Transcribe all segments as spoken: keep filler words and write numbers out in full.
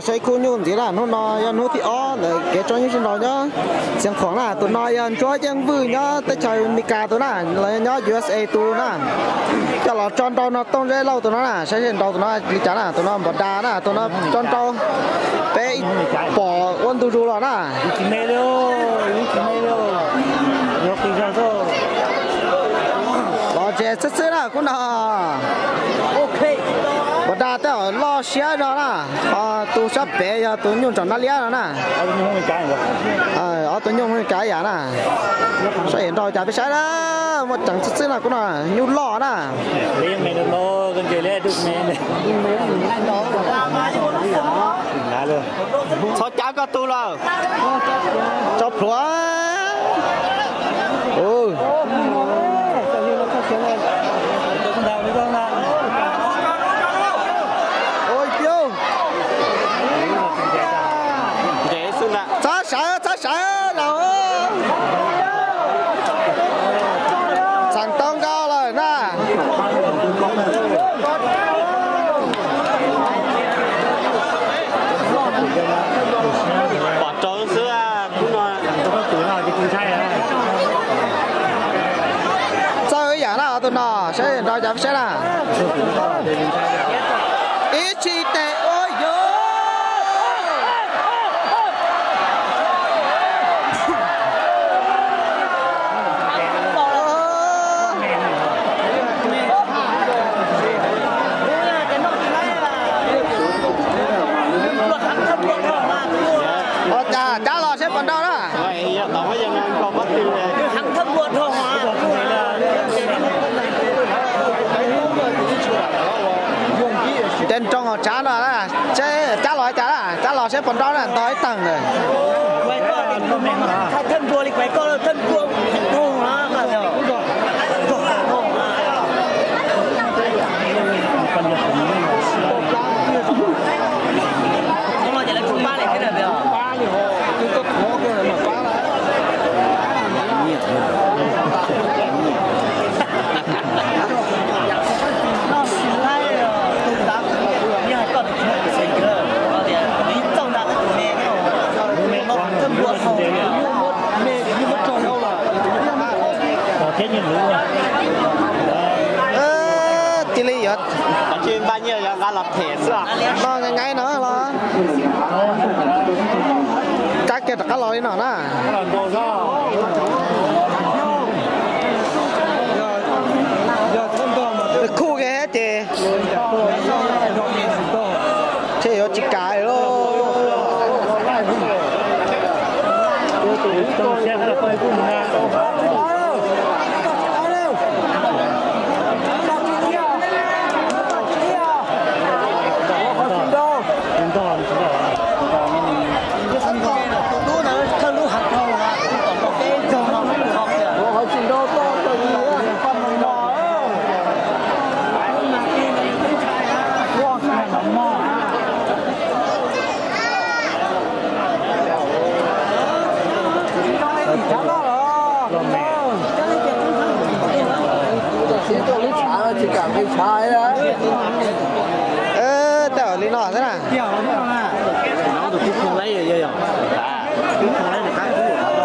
xây khu nhung gì là nó nói nó thì ó để cái cho những chuyện đó nhá xem khoảng là tụi nói cho chẳng vui nhá tới chơi Mika tụi nó là nhá u ét a tụi nó cho là tròn tròn nó tông dễ lâu tụi nó là sẽ hiện đầu tụi nó đi chán là tụi nó bật đá là tụi nó tròn tròn bé bỏ quân tụi rồi là chỉ mê đâu chỉ mê đâu nhóc đi ra thôi lo chế sứt sứt là cũng là ok bật đá tới lo xe rồi nè à tụi sắp bé giờ tụi nhung chọn nó lia rồi nè ở tụi nhung cái à ở tụi nhung cái gì nè sẽ hiện đầu chả biết sai đó một chẳng sứt sứt là cũng là nhung lo nè liền mày được lo con chơi lên được mày này lá luôn sao chả có tu rồi cho phở ừ ôi tiêu dễ xuống nè sát sợ sát sợ đâu sẵn tông cao rồi nè bỏ trốn xưa cũng nói có tuổi nào thì cũng sai à sao cái dạng nào tụi nó sẽ hiện ra chấm sẽ là ý chí tệ ôi dô ờ chà chả lo sẽ còn đâu đó vậy tổng cái dân ăn còn mất tiêu này thằng thâm buồn thôi mà trên trong họ chả lo đó chế chả lo chả là chả lo sẽ còn đó là tới tầng rồi thân buồn thì quay con thân buồn buồn hả không là chỉ là chúng ba này cái này được ba thì họ cứ có khó cái này mà ba là chỉ lý vậy chuyện bao nhiêu là lập thể sao nó ngay ngay nữa lo các cái các loại nó nè khu cái hết chị chị có chỉ cái luôn ơ tao lý nọ thế nào nó được chút không lấy gì vậy à chút không lấy được cái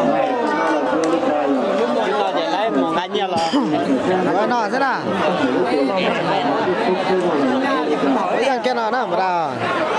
chúng ta để lấy một cái nhiều rồi nọ thế nào bây giờ cái nào nó mà đâu